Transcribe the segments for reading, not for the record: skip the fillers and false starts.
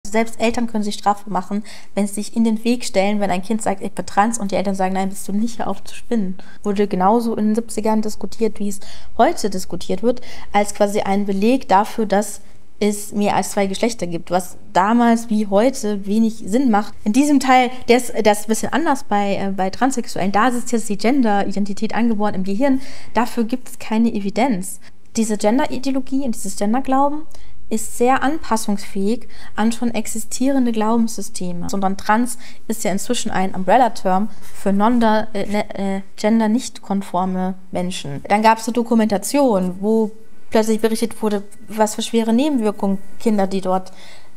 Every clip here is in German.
selbst Eltern können sich strafbar machen, wenn sie sich in den Weg stellen, wenn ein Kind sagt, ich bin trans und die Eltern sagen, nein, bist du nicht, hör auf zu spinnen. Wurde genauso in den 70ern diskutiert, wie es heute diskutiert wird, als quasi ein Beleg dafür, dass es mehr als 2 Geschlechter gibt, was damals wie heute wenig Sinn macht. In diesem Teil, das ist ein bisschen anders bei Transsexuellen, da ist jetzt die Gender-Identität angeboren im Gehirn, dafür gibt es keine Evidenz. Diese Gender-Ideologie und dieses Gender-Glauben ist sehr anpassungsfähig an schon existierende Glaubenssysteme. Sondern Trans ist ja inzwischen ein Umbrella-Term für gender-nicht-konforme Menschen. Dann gab es eine Dokumentation, wo plötzlich berichtet wurde, was für schwere Nebenwirkungen Kinder, die dort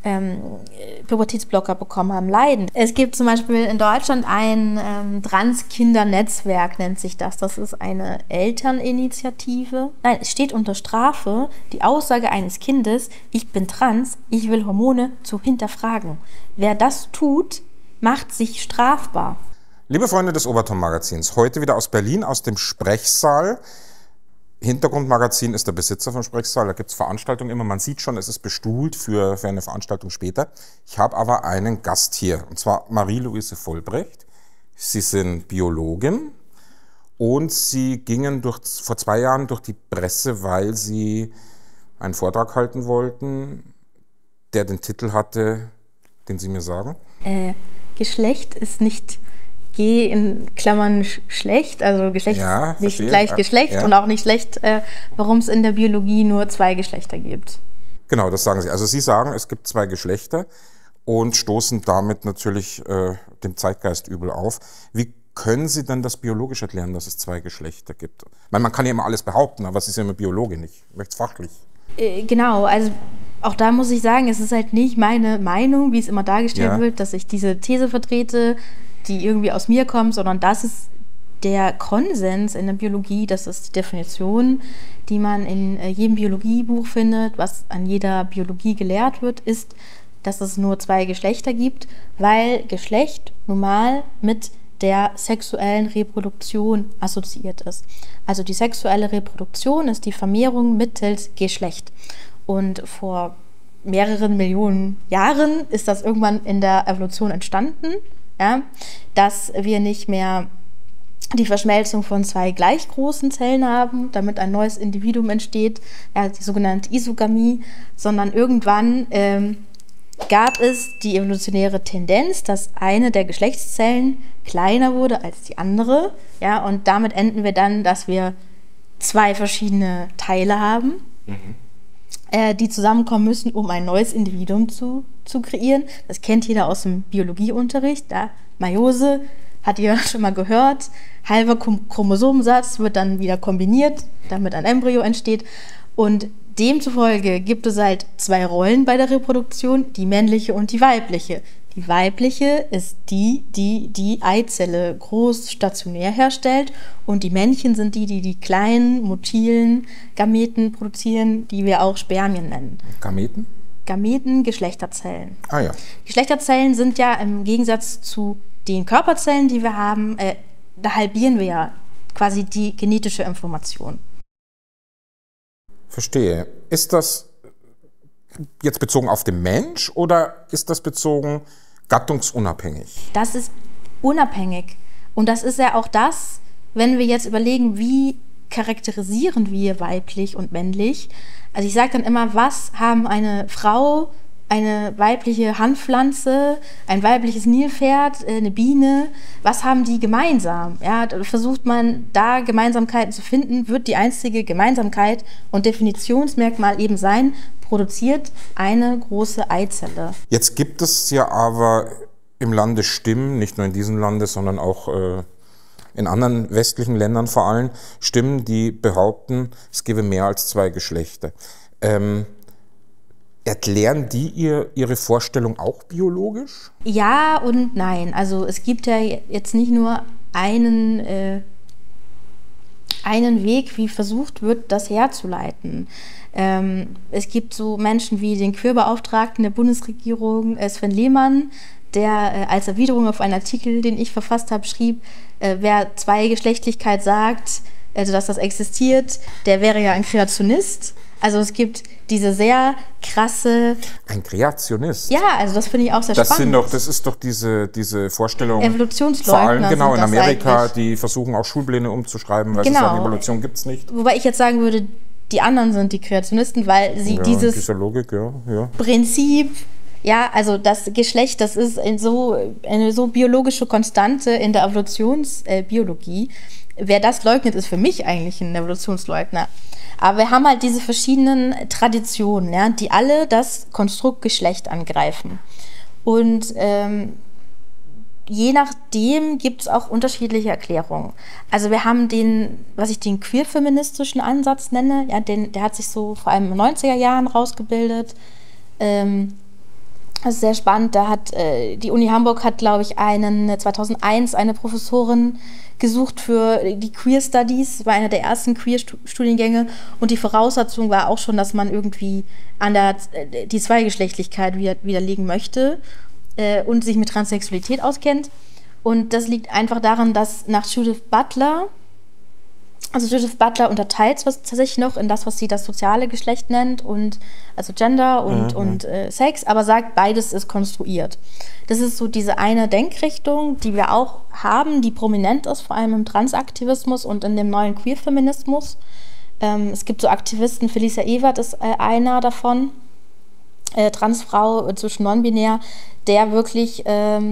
Pubertätsblocker bekommen haben, leiden. Es gibt zum Beispiel in Deutschland ein Trans-Kinder-Netzwerk, nennt sich das. Das ist eine Elterninitiative. Nein, es steht unter Strafe die Aussage eines Kindes, ich bin trans, ich will Hormone, zu hinterfragen. Wer das tut, macht sich strafbar. Liebe Freunde des Oberton-Magazins, heute wieder aus Berlin, aus dem Sprechsaal. Hintergrundmagazin ist der Besitzer vom Sprechsaal, da gibt es Veranstaltungen immer, man sieht schon, es ist bestuhlt für eine Veranstaltung später. Ich habe aber einen Gast hier, und zwar Marie-Louise Vollbrecht. Sie sind Biologin und Sie gingen vor 2 Jahren durch die Presse, weil Sie einen Vortrag halten wollten, der den Titel hatte, den Sie mir sagen? Geschlecht ist nicht G in Klammern schlecht, also Geschlecht ist nicht gleich Geschlecht und auch nicht schlecht, warum es in der Biologie nur 2 Geschlechter gibt. Genau, das sagen Sie. Also Sie sagen, es gibt 2 Geschlechter und stoßen damit natürlich dem Zeitgeist übel auf. Wie können Sie denn das biologisch erklären, dass es 2 Geschlechter gibt? Ich meine, man kann ja immer alles behaupten, aber es ist ja immer Biologe nicht. Ich möchte es fachlich. Genau, also auch da muss ich sagen, es ist halt nicht meine Meinung, wie es immer dargestellt wird, dass ich diese These vertrete, die irgendwie aus mir kommt, sondern das ist der Konsens in der Biologie, das ist die Definition, die man in jedem Biologiebuch findet, was an jeder Biologie gelehrt wird, ist, dass es nur 2 Geschlechter gibt, weil Geschlecht normal mit der sexuellen Reproduktion assoziiert ist. Also die sexuelle Reproduktion ist die Vermehrung mittels Geschlecht. Und vor mehreren Millionen Jahren ist das irgendwann in der Evolution entstanden, ja, dass wir nicht mehr die Verschmelzung von 2 gleich großen Zellen haben, damit ein neues Individuum entsteht, ja, die sogenannte Isogamie, sondern irgendwann gab es die evolutionäre Tendenz, dass eine der Geschlechtszellen kleiner wurde als die andere, ja, und damit enden wir dann, dass wir 2 verschiedene Teile haben, die zusammenkommen müssen, um ein neues Individuum zu kreieren. Das kennt jeder aus dem Biologieunterricht. Da Meiose, hat ihr schon mal gehört, halber Chromosomensatz wird dann wieder kombiniert, damit ein Embryo entsteht. Und demzufolge gibt es halt 2 Rollen bei der Reproduktion, die männliche und die weibliche. Die weibliche ist die Eizelle groß stationär herstellt und die Männchen sind die kleinen, motilen Gameten produzieren, die wir auch Spermien nennen. Gameten? Gameten, Geschlechterzellen. Ah ja. Geschlechterzellen sind ja im Gegensatz zu den Körperzellen, die wir haben, da halbieren wir ja quasi die genetische Information. Verstehe. Ist das jetzt bezogen auf den Mensch oder ist das bezogen gattungsunabhängig? Das ist unabhängig. Und das ist ja auch das, wenn wir jetzt überlegen, wie charakterisieren wir weiblich und männlich. Also ich sage dann immer, was haben eine Frau, eine weibliche Handpflanze, ein weibliches Nilpferd, eine Biene, was haben die gemeinsam? Ja, da versucht man, da Gemeinsamkeiten zu finden, wird die einzige Gemeinsamkeit und Definitionsmerkmal eben sein, produziert eine große Eizelle. Jetzt gibt es ja aber im Lande Stimmen, nicht nur in diesem Lande, sondern auch in anderen westlichen Ländern vor allem, Stimmen, die behaupten, es gäbe mehr als 2 Geschlechter. Erklären die ihre Vorstellung auch biologisch? Ja und nein. Also es gibt ja jetzt nicht nur einen Weg, wie versucht wird, das herzuleiten. Es gibt so Menschen wie den Queerbeauftragten der Bundesregierung, Sven Lehmann, der als Erwiderung auf einen Artikel, den ich verfasst habe, schrieb, wer Zweigeschlechtlichkeit sagt, also dass das existiert, der wäre ja ein Kreationist. Also es gibt diese sehr krasse... Ein Kreationist? Ja, also das finde ich auch sehr spannend. Das ist doch diese Vorstellung... Evolutionsleugner. Vor allem genau in Amerika, die versuchen auch Schulpläne umzuschreiben, weil sie sagen, Evolution gibt es nicht. Wobei ich jetzt sagen würde, die anderen sind die Kreationisten, weil sie dieses Logik, Prinzip... Ja, also das Geschlecht, das ist eine so biologische Konstante in der Evolutionsbiologie. Wer das leugnet, ist für mich eigentlich ein Evolutionsleugner. Aber wir haben halt diese verschiedenen Traditionen, ja, die alle das Konstrukt Geschlecht angreifen. Und je nachdem gibt es auch unterschiedliche Erklärungen. Also wir haben was ich den queer-feministischen Ansatz nenne, ja, der hat sich so vor allem in den 90er Jahren rausgebildet. Das ist sehr spannend. Da hat die Uni Hamburg hat, glaube ich, 2001 eine Professorin gesucht für die Queer Studies. Das war einer der ersten Queer-Studiengänge. Und die Voraussetzung war auch schon, dass man irgendwie die Zweigeschlechtlichkeit widerlegen möchte und sich mit Transsexualität auskennt. Und das liegt einfach daran, dass nach Judith Butler unterteilt es tatsächlich noch in das, was sie das soziale Geschlecht nennt, also Gender und Sex, aber sagt, beides ist konstruiert. Das ist so diese eine Denkrichtung, die wir auch haben, die prominent ist, vor allem im Transaktivismus und in dem neuen Queerfeminismus. Es gibt so Aktivisten, Felicia Ewert ist einer davon, Transfrau, zwischen non-binär, der wirklich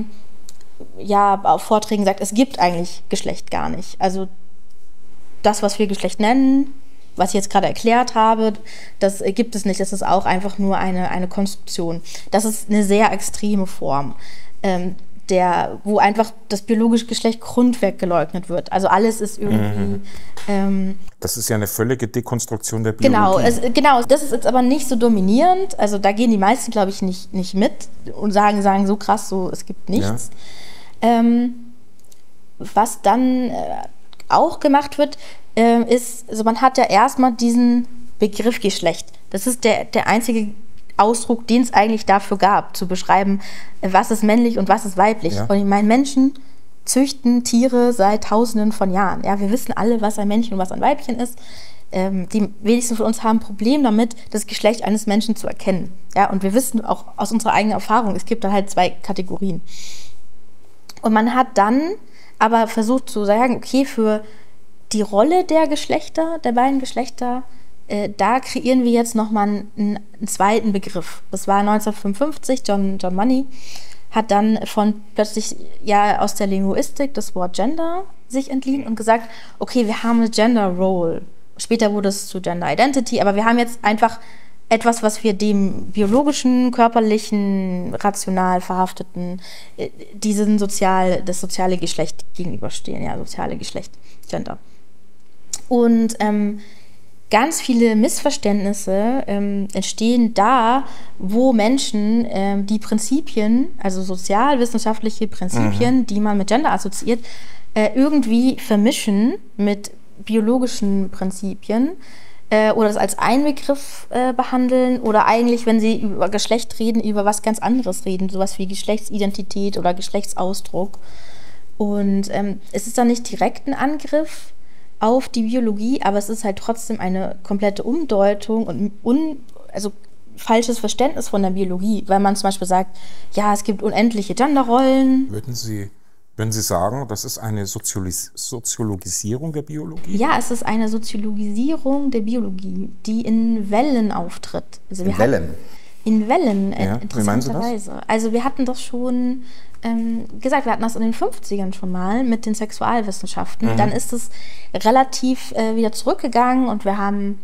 auf Vorträgen sagt, es gibt eigentlich Geschlecht gar nicht. Also das, was wir Geschlecht nennen, was ich jetzt gerade erklärt habe, das gibt es nicht. Das ist auch einfach nur eine Konstruktion. Das ist eine sehr extreme Form, wo einfach das biologische Geschlecht grundweg geleugnet wird. Also alles ist irgendwie... das ist ja eine völlige Dekonstruktion der Biologie. Genau, das ist jetzt aber nicht so dominierend. Also da gehen die meisten, glaube ich, nicht mit und sagen so krass, so es gibt nichts. Ja. Was dann... auch gemacht wird, ist, also man hat ja erstmal diesen Begriff Geschlecht. Das ist der einzige Ausdruck, den es eigentlich dafür gab, zu beschreiben, was ist männlich und was ist weiblich. Ja. Und ich meine, Menschen züchten Tiere seit Tausenden von Jahren. Ja, wir wissen alle, was ein Männchen und was ein Weibchen ist. Die wenigsten von uns haben ein Problem damit, das Geschlecht eines Menschen zu erkennen. Ja, und wir wissen auch aus unserer eigenen Erfahrung, es gibt da halt 2 Kategorien. Und man hat dann aber versucht zu sagen, okay, für die Rolle der beiden Geschlechter, da kreieren wir jetzt nochmal einen zweiten Begriff. Das war 1955, John Money hat dann plötzlich aus der Linguistik das Wort Gender sich entliehen und gesagt, okay, wir haben eine Gender Role. Später wurde es zu Gender Identity, aber wir haben jetzt einfach etwas, was wir dem biologischen, körperlichen, rational verhafteten, das soziale Geschlecht gegenüberstehen, ja, soziale Geschlecht, Gender. Und ganz viele Missverständnisse entstehen da, wo Menschen die Prinzipien, also sozialwissenschaftliche Prinzipien, die man mit Gender assoziiert, irgendwie vermischen mit biologischen Prinzipien, oder das als einen Begriff behandeln oder eigentlich, wenn sie über Geschlecht reden, über was ganz anderes reden, sowas wie Geschlechtsidentität oder Geschlechtsausdruck. Und es ist dann nicht direkt ein Angriff auf die Biologie, aber es ist halt trotzdem eine komplette Umdeutung und falsches Verständnis von der Biologie, weil man zum Beispiel sagt, ja, es gibt unendliche Genderrollen. Würden Sie sagen, das ist eine Soziologisierung der Biologie? Ja, es ist eine Soziologisierung der Biologie, die in Wellen auftritt. Also in Wellen, ja. Interessanterweise. Wie meinen Sie das? Also wir hatten das schon gesagt, wir hatten das in den 50ern schon mal mit den Sexualwissenschaften. Dann ist es relativ wieder zurückgegangen und wir haben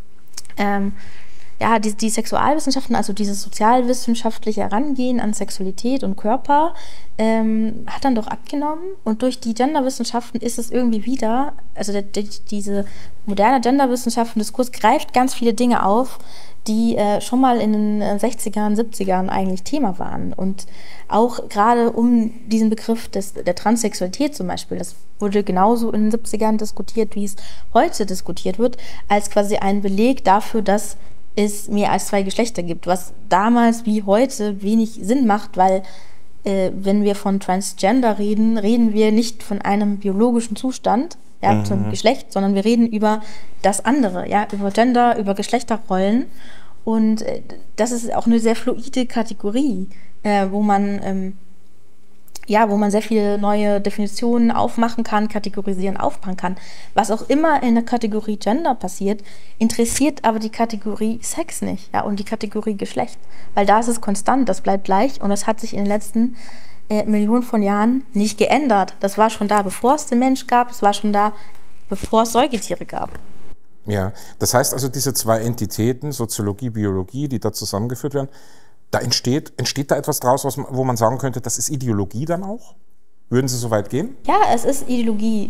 die Sexualwissenschaften, also dieses sozialwissenschaftliche Herangehen an Sexualität und Körper, hat dann doch abgenommen. Und durch die Genderwissenschaften ist es irgendwie wieder, also diese moderne Genderwissenschaften-Diskurs greift ganz viele Dinge auf, die schon mal in den 60ern, 70ern eigentlich Thema waren. Und auch gerade um diesen Begriff der Transsexualität zum Beispiel, das wurde genauso in den 70ern diskutiert, wie es heute diskutiert wird, als quasi ein Beleg dafür, dass es mehr als 2 Geschlechter gibt, was damals wie heute wenig Sinn macht, weil wenn wir von Transgender reden wir nicht von einem biologischen Zustand, ja, zum Geschlecht, sondern wir reden über das andere, ja, über Gender, über Geschlechterrollen. Und das ist auch eine sehr fluide Kategorie, wo man sehr viele neue Definitionen aufmachen kann, kategorisieren, aufmachen kann. Was auch immer in der Kategorie Gender passiert, interessiert aber die Kategorie Sex nicht, ja, und die Kategorie Geschlecht. Weil da ist es konstant, das bleibt gleich und das hat sich in den letzten Millionen von Jahren nicht geändert. Das war schon da, bevor es den Mensch gab, es war schon da, bevor es Säugetiere gab. Ja, das heißt also, diese zwei Entitäten, Soziologie, Biologie, die da zusammengeführt werden, da entsteht da etwas draus, wo man sagen könnte, das ist Ideologie dann auch? Würden Sie so weit gehen? Ja, es ist Ideologie.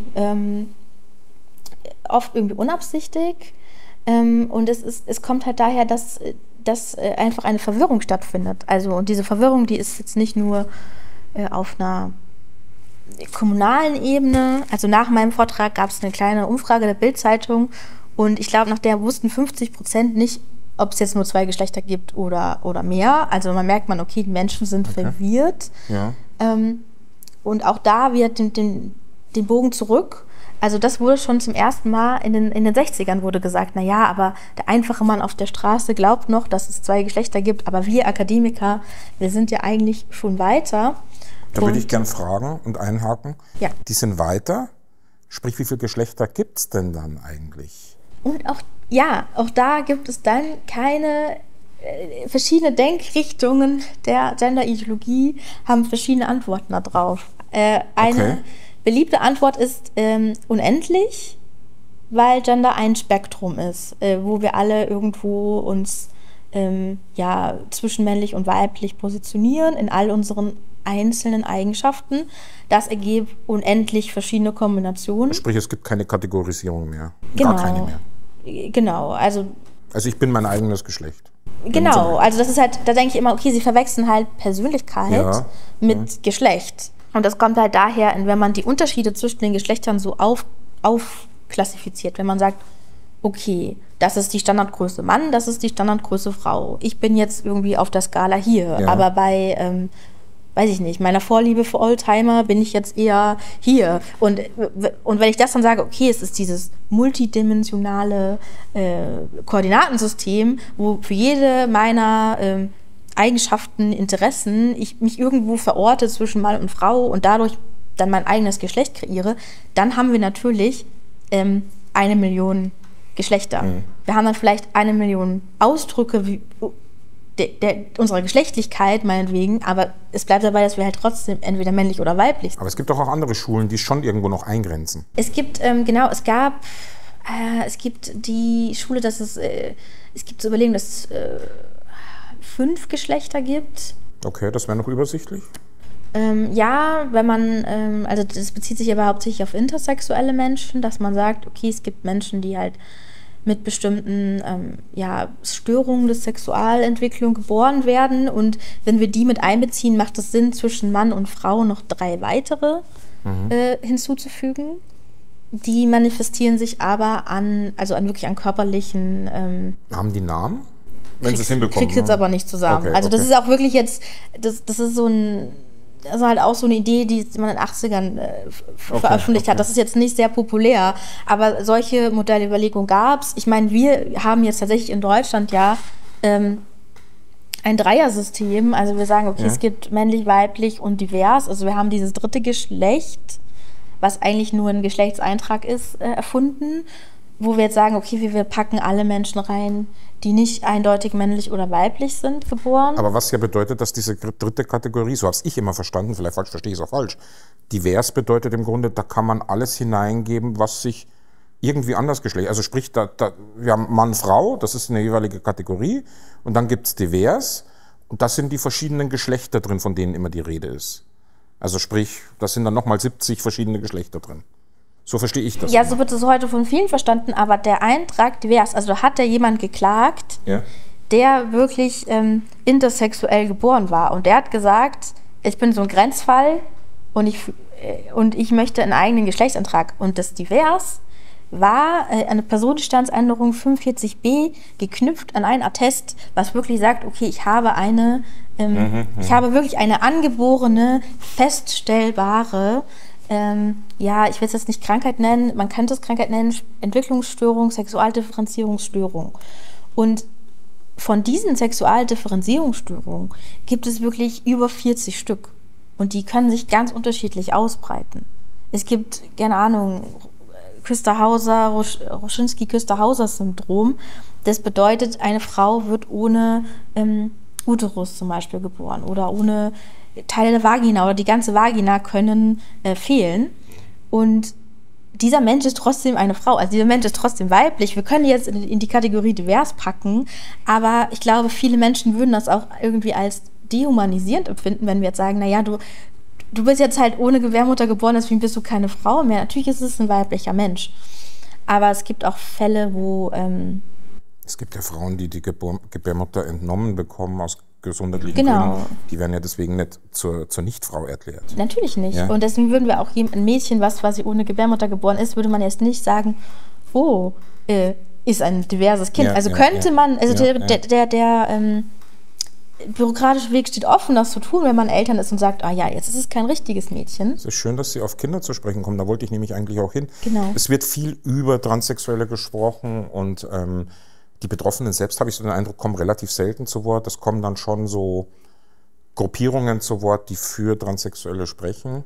Oft irgendwie unabsichtig. Und es kommt halt daher, dass einfach eine Verwirrung stattfindet. Also, und diese Verwirrung, die ist jetzt nicht nur auf einer kommunalen Ebene. Also nach meinem Vortrag gab es eine kleine Umfrage der Bild-Zeitung und ich glaube, nach der wussten 50% nicht, ob es jetzt nur 2 Geschlechter gibt oder mehr. Also man merkt, okay, die Menschen sind verwirrt. Ja. Und auch da wird den Bogen zurück. Also das wurde schon zum ersten Mal in den 60ern wurde gesagt, naja, aber der einfache Mann auf der Straße glaubt noch, dass es 2 Geschlechter gibt, aber wir Akademiker, wir sind ja eigentlich schon weiter. Da würde ich gern fragen und einhaken. Ja. Die sind weiter, sprich, wie viele Geschlechter gibt es denn dann eigentlich? Und auch da gibt es dann keine verschiedene Denkrichtungen der Gender-Ideologie, haben verschiedene Antworten darauf. Eine beliebte Antwort ist unendlich, weil Gender ein Spektrum ist, wo wir alle irgendwo uns zwischen männlich und weiblich positionieren in all unseren einzelnen Eigenschaften. Das ergibt unendlich verschiedene Kombinationen. Sprich, es gibt keine Kategorisierung mehr. Genau. Gar keine mehr. Genau, also ich bin mein eigenes Geschlecht. Genau, also das ist halt, da denke ich immer, okay, sie verwechseln halt Persönlichkeit mit Geschlecht. Und das kommt halt daher, wenn man die Unterschiede zwischen den Geschlechtern so aufklassifiziert. Wenn man sagt, okay, das ist die Standardgröße Mann, das ist die Standardgröße Frau. Ich bin jetzt irgendwie auf der Skala hier, aber bei weiß ich nicht, meiner Vorliebe für Oldtimer bin ich jetzt eher hier. Und wenn ich das dann sage, okay, es ist dieses multidimensionale Koordinatensystem, wo für jede meiner Eigenschaften, Interessen ich mich irgendwo verorte zwischen Mann und Frau und dadurch dann mein eigenes Geschlecht kreiere, dann haben wir natürlich 1 Million Geschlechter. Wir haben dann vielleicht 1 Million Ausdrücke unserer Geschlechtlichkeit meinetwegen, aber es bleibt dabei, dass wir halt trotzdem entweder männlich oder weiblich sind. Aber es gibt doch auch andere Schulen, die schon irgendwo noch eingrenzen. Es gibt, es gibt die Schule, es gibt zu überlegen, dass es 5 Geschlechter gibt. Okay, das wäre noch übersichtlich. Ja, wenn man, also das bezieht sich aber hauptsächlich auf intersexuelle Menschen, dass man sagt, okay, es gibt Menschen, die halt mit bestimmten Störungen der Sexualentwicklung geboren werden. Und wenn wir die mit einbeziehen, macht es Sinn, zwischen Mann und Frau noch 3 weitere hinzuzufügen. Die manifestieren sich aber wirklich an körperlichen... Haben die Namen? Wenn sie es hinbekommen. Krieg's jetzt aber nicht zusammen. Okay, also das ist auch wirklich jetzt, das ist so ein... Also halt auch so eine Idee, die man in den 80ern veröffentlicht hat. Das ist jetzt nicht sehr populär, aber solche Modellüberlegungen gab es. Ich meine, wir haben jetzt tatsächlich in Deutschland ein Dreiersystem. Also wir sagen, okay, es gibt männlich, weiblich und divers. Also wir haben dieses 3. Geschlecht, was eigentlich nur ein Geschlechtseintrag ist, erfunden, wo wir jetzt sagen, okay, wir packen alle Menschen rein, die nicht eindeutig männlich oder weiblich sind, geboren. Aber was ja bedeutet, dass diese 3. Kategorie, so habe ich immer verstanden, vielleicht verstehe ich es auch falsch, divers bedeutet im Grunde, da kann man alles hineingeben, was sich irgendwie anders geschlecht. Also sprich, wir haben Mann, Frau, das ist eine jeweilige Kategorie und dann gibt es divers und das sind die verschiedenen Geschlechter drin, von denen immer die Rede ist. Also sprich, das sind dann nochmal 70 verschiedene Geschlechter drin. So verstehe ich das. Ja, so wird es heute von vielen verstanden, aber der Eintrag divers, also da hat ja jemand geklagt, der wirklich intersexuell geboren war. Und der hat gesagt, ich bin so ein Grenzfall und ich möchte einen eigenen Geschlechtsantrag. Und das divers war eine Personenstandsänderung 45b geknüpft an ein Attest, was wirklich sagt, okay, ich habe ich habe wirklich eine angeborene, feststellbare ja, ich will es jetzt nicht Krankheit nennen, man könnte es Krankheit nennen, Entwicklungsstörung, Sexualdifferenzierungsstörung. Und von diesen Sexualdifferenzierungsstörungen gibt es wirklich über 40 Stück. Und die können sich ganz unterschiedlich ausbreiten. Es gibt, keine Ahnung, Roschinsky-Küster-Hauser-Syndrom. Das bedeutet, eine Frau wird ohne Uterus zum Beispiel geboren oder ohne Teile der Vagina oder die ganze Vagina können fehlen. Und dieser Mensch ist trotzdem eine Frau, also dieser Mensch ist trotzdem weiblich. Wir können jetzt in die Kategorie divers packen, aber ich glaube, viele Menschen würden das auch irgendwie als dehumanisierend empfinden, wenn wir jetzt sagen, naja, du bist jetzt halt ohne Gebärmutter geboren, deswegen bist du keine Frau mehr. Natürlich ist es ein weiblicher Mensch. Aber es gibt auch Fälle, wo... es gibt ja Frauen, die Gebärmutter entnommen bekommen aus gesundheitlichen Gründen. Die werden ja deswegen nicht zur Nichtfrau erklärt. Natürlich nicht. Ja? Und deswegen würden wir auch ein Mädchen, was quasi ohne Gebärmutter geboren ist, würde man jetzt nicht sagen, oh, ist ein diverses Kind. Ja, also könnte man, also der bürokratische Weg steht offen, das zu tun, wenn man Eltern ist und sagt, ah ja, jetzt ist es kein richtiges Mädchen. Es ist schön, dass Sie auf Kinder zu sprechen kommen, da wollte ich nämlich eigentlich auch hin. Genau. Es wird viel über Transsexuelle gesprochen und die Betroffenen selbst, habe ich so den Eindruck, kommen relativ selten zu Wort. Es kommen dann schon so Gruppierungen zu Wort, die für Transsexuelle sprechen.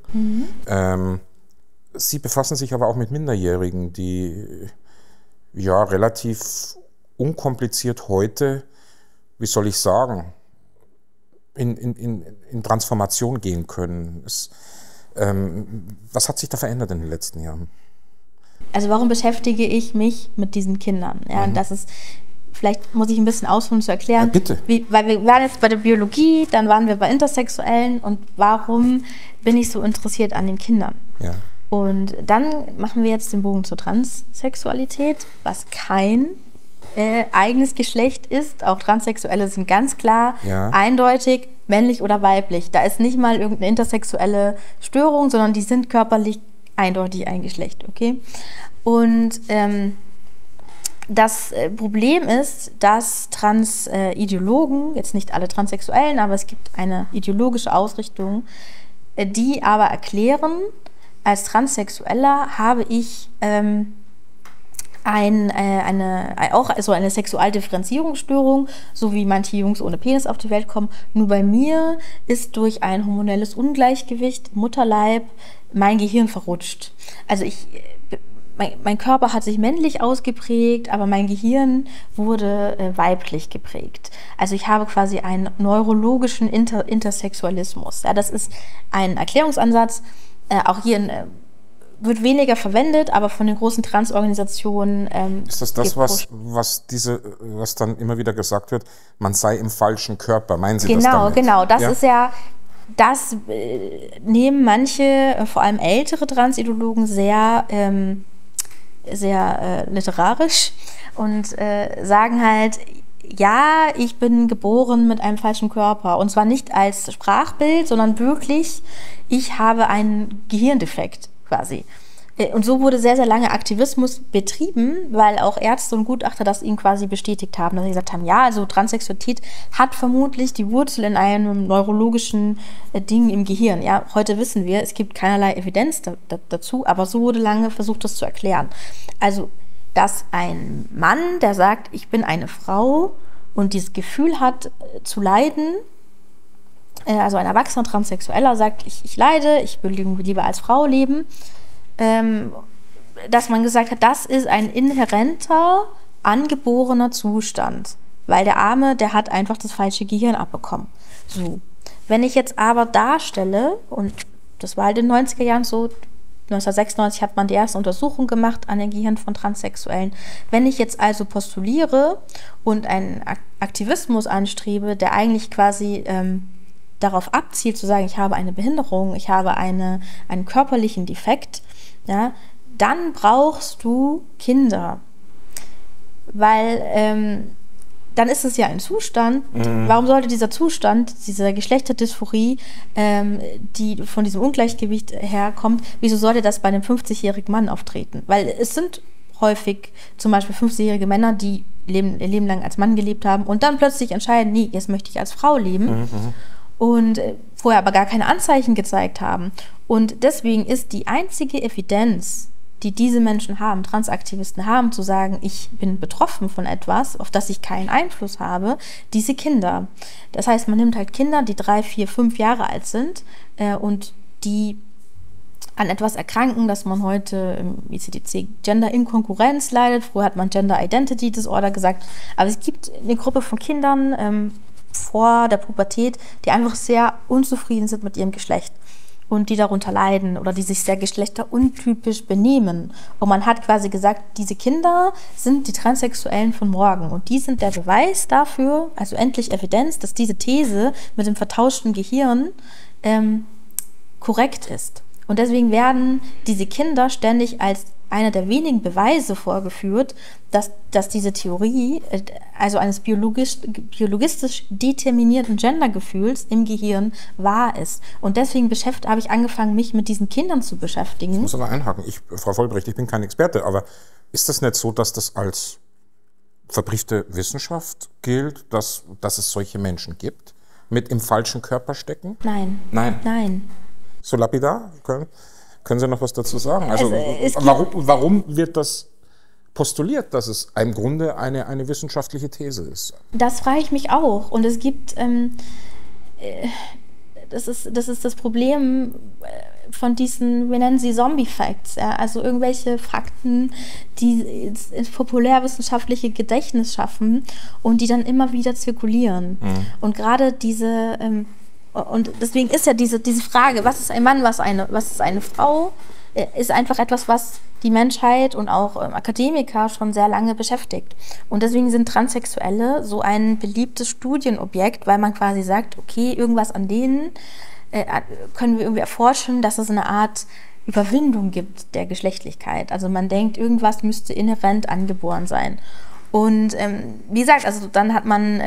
Sie befassen sich aber auch mit Minderjährigen, die ja relativ unkompliziert heute, wie soll ich sagen, in Transformation gehen können. Was hat sich da verändert in den letzten Jahren? Also warum beschäftige ich mich mit diesen Kindern? Ja, und das ist, vielleicht muss ich ein bisschen ausholen zu erklären. Ja, bitte. Weil wir waren jetzt bei der Biologie, dann waren wir bei Intersexuellen und warum bin ich so interessiert an den Kindern? Ja. Und dann machen wir jetzt den Bogen zur Transsexualität, was kein eigenes Geschlecht ist. Auch Transsexuelle sind ganz klar eindeutig männlich oder weiblich. Da ist nicht mal irgendeine intersexuelle Störung, sondern die sind körperlich eindeutig ein Geschlecht, okay? Und das Problem ist, dass Transideologen, jetzt nicht alle Transsexuellen, aber es gibt eine ideologische Ausrichtung, die aber erklären, als Transsexueller habe ich auch so eine Sexualdifferenzierungsstörung, so wie manche Jungs ohne Penis auf die Welt kommen. Nur bei mir ist durch ein hormonelles Ungleichgewicht im Mutterleib mein Gehirn verrutscht. Also mein Körper hat sich männlich ausgeprägt, aber mein Gehirn wurde weiblich geprägt. Also ich habe quasi einen neurologischen Intersexualismus. Ja, das ist ein Erklärungsansatz, auch hier wird weniger verwendet, aber von den großen Transorganisationen ist das was dann immer wieder gesagt wird, man sei im falschen Körper, meinen Sie das damit? Genau, das ist ja, das nehmen manche, vor allem ältere Transideologen sehr literarisch und sagen halt, ja, ich bin geboren mit einem falschen Körper. Und zwar nicht als Sprachbild, sondern wirklich, ich habe einen Gehirndefekt quasi. Und so wurde sehr, sehr lange Aktivismus betrieben, weil auch Ärzte und Gutachter das ihnen quasi bestätigt haben, dass sie gesagt haben, ja, also Transsexualität hat vermutlich die Wurzel in einem neurologischen Ding im Gehirn. Ja, heute wissen wir, es gibt keinerlei Evidenz dazu, aber so wurde lange versucht, das zu erklären. Also, dass ein Mann, der sagt, ich bin eine Frau und dieses Gefühl hat zu leiden, also ein erwachsener Transsexueller sagt, ich leide, ich will lieber als Frau leben, dass man gesagt hat, das ist ein inhärenter, angeborener Zustand, weil der Arme, der hat einfach das falsche Gehirn abbekommen. So. Wenn ich jetzt aber darstelle, und das war halt in den 90er Jahren so, 1996 hat man die erste Untersuchung gemacht an den Gehirn von Transsexuellen. Wenn ich jetzt also postuliere und einen Aktivismus anstrebe, der eigentlich quasi darauf abzielt, zu sagen, ich habe eine Behinderung, ich habe einen körperlichen Defekt, ja, dann brauchst du Kinder. Weil dann ist es ja ein Zustand. Warum sollte dieser Zustand, diese Geschlechterdysphorie, die von diesem Ungleichgewicht herkommt, wieso sollte das bei einem 50-jährigen Mann auftreten? Weil es sind häufig zum Beispiel 50-jährige Männer, die ihr Leben lang als Mann gelebt haben und dann plötzlich entscheiden, nee, jetzt möchte ich als Frau leben. Und vorher aber gar keine Anzeichen gezeigt haben. Und deswegen ist die einzige Evidenz, die diese Menschen haben, Transaktivisten haben, zu sagen, ich bin betroffen von etwas, auf das ich keinen Einfluss habe, diese Kinder. Das heißt, man nimmt halt Kinder, die 3, 4, 5 Jahre alt sind und die an etwas erkranken, dass man heute im ICD-10 Gender-Inkonkurrenz leidet. Früher hat man Gender-Identity-Disorder gesagt. Aber es gibt eine Gruppe von Kindern vor der Pubertät, die einfach sehr unzufrieden sind mit ihrem Geschlecht und die darunter leiden oder die sich sehr geschlechteruntypisch benehmen. Und man hat quasi gesagt, diese Kinder sind die Transsexuellen von morgen. Und die sind der Beweis dafür, also endlich Evidenz, dass diese These mit dem vertauschten Gehirn korrekt ist. Und deswegen werden diese Kinder ständig als einer der wenigen Beweise vorgeführt, dass diese Theorie, also eines biologistisch determinierten Gendergefühls im Gehirn wahr ist. Und deswegen habe ich angefangen, mich mit diesen Kindern zu beschäftigen. Ich muss aber einhaken, Frau Vollbrecht, ich bin kein Experte, aber ist das nicht so, dass das als verbriefte Wissenschaft gilt, dass es solche Menschen gibt, mit im falschen Körper stecken? Nein. Nein? Nein. So lapidar? Können Sie noch was dazu sagen? Also warum wird das postuliert, dass es im Grunde eine wissenschaftliche These ist? Das frage ich mich auch. Und es gibt, das ist das Problem von diesen, wir nennen sie Zombie-Facts, ja? Also irgendwelche Fakten, die ins populärwissenschaftliche Gedächtnis schaffen und die dann immer wieder zirkulieren. Mhm. Und gerade diese... Und deswegen ist ja diese Frage, was ist ein Mann, was ist eine Frau, ist einfach etwas, was die Menschheit und auch Akademiker schon sehr lange beschäftigt. Und deswegen sind Transsexuelle so ein beliebtes Studienobjekt, weil man quasi sagt, okay, irgendwas an denen können wir irgendwie erforschen, dass es eine Art Überwindung gibt der Geschlechtlichkeit. Also man denkt, irgendwas müsste inhärent angeboren sein. Und wie gesagt, also dann hat man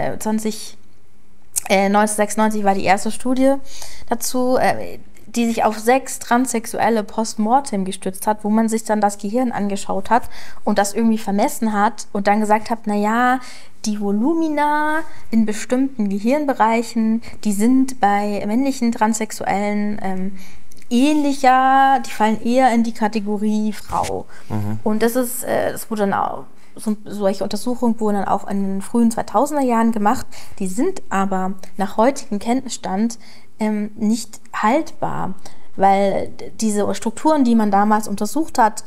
1996 war die erste Studie dazu, die sich auf 6 Transsexuelle postmortem gestützt hat, wo man sich dann das Gehirn angeschaut hat und das irgendwie vermessen hat und dann gesagt hat, naja, die Volumina in bestimmten Gehirnbereichen, die sind bei männlichen Transsexuellen ähnlicher, die fallen eher in die Kategorie Frau. Mhm. Und das wurde dann auch solche Untersuchungen wurden dann auch in den frühen 2000er Jahren gemacht. Die sind aber nach heutigem Kenntnisstand nicht haltbar, weil diese Strukturen, die man damals untersucht hat,